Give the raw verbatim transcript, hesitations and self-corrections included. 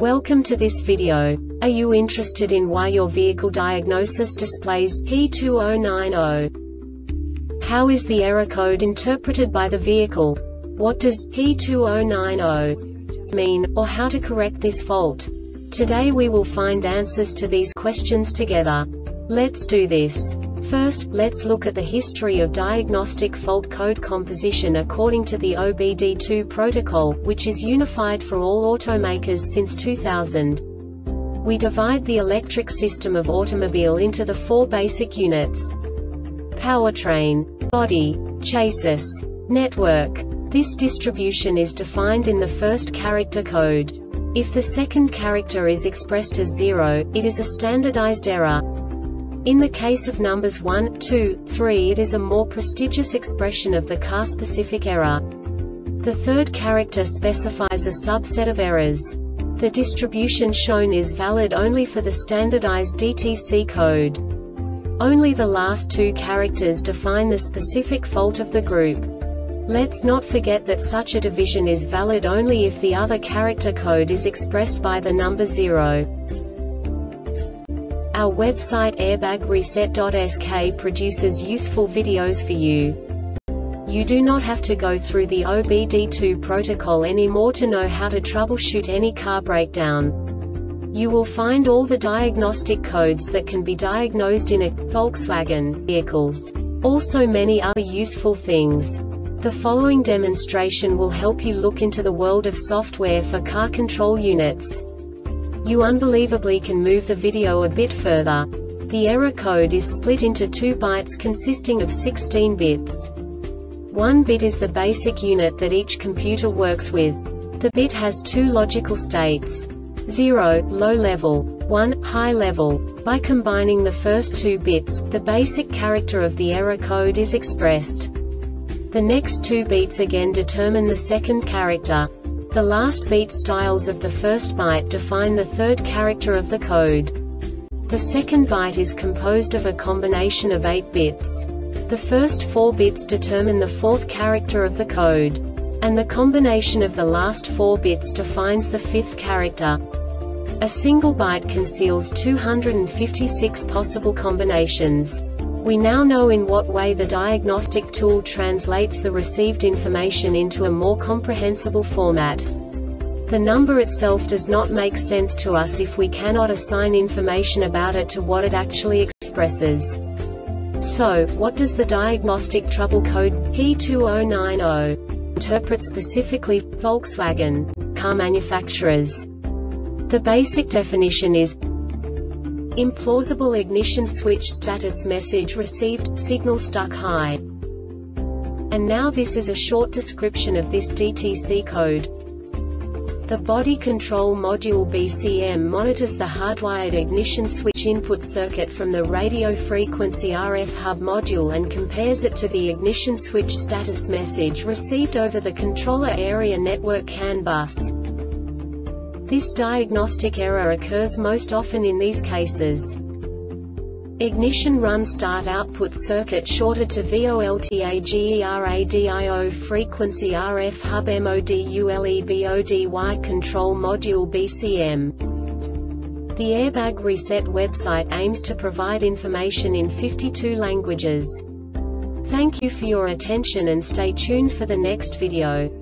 Welcome to this video. Are you interested in why your vehicle diagnosis displays P two zero nine zero? How is the error code interpreted by the vehicle? What does P two zero nine zero mean, or how to correct this fault? Today we will find answers to these questions together. Let's do this. First, let's look at the history of diagnostic fault code composition according to the O B D two protocol, which is unified for all automakers since two thousand. We divide the electric system of automobile into the four basic units: powertrain, body, chassis, network. This distribution is defined in the first character code. If the second character is expressed as zero, it is a standardized error. In the case of numbers one, two, three, it is a more prestigious expression of the car-specific error. The third character specifies a subset of errors. The distribution shown is valid only for the standardized D T C code. Only the last two characters define the specific fault of the group. Let's not forget that such a division is valid only if the other character code is expressed by the number zero. Our website airbag reset dot S K produces useful videos for you. You do not have to go through the O B D two protocol anymore to know how to troubleshoot any car breakdown. You will find all the diagnostic codes that can be diagnosed in a Volkswagen vehicles. Also many other useful things. The following demonstration will help you look into the world of software for car control units. You unbelievably can move the video a bit further. The error code is split into two bytes consisting of sixteen bits. One bit is the basic unit that each computer works with. The bit has two logical states: zero, low level, one, high level. By combining the first two bits, the basic character of the error code is expressed. The next two bits again determine the second character. The last beat styles of the first byte define the third character of the code. The second byte is composed of a combination of eight bits. The first four bits determine the fourth character of the code. And the combination of the last four bits defines the fifth character. A single byte conceals two hundred fifty-six possible combinations. We now know in what way the diagnostic tool translates the received information into a more comprehensible format. The number itself does not make sense to us if we cannot assign information about it to what it actually expresses. So, what does the diagnostic trouble code P two zero nine zero interpret specifically for Volkswagen car manufacturers? The basic definition is implausible ignition switch status message received, signal stuck high. And now this is a short description of this D T C code. The body control module B C M monitors the hardwired ignition switch input circuit from the radio frequency R F hub module and compares it to the ignition switch status message received over the controller area network C A N bus. This diagnostic error occurs most often in these cases: ignition run start output circuit shorted to VOLTAGERADIO frequency R F hub MODULEBODY control module B C M. The Airbag Reset website aims to provide information in fifty-two languages. Thank you for your attention and stay tuned for the next video.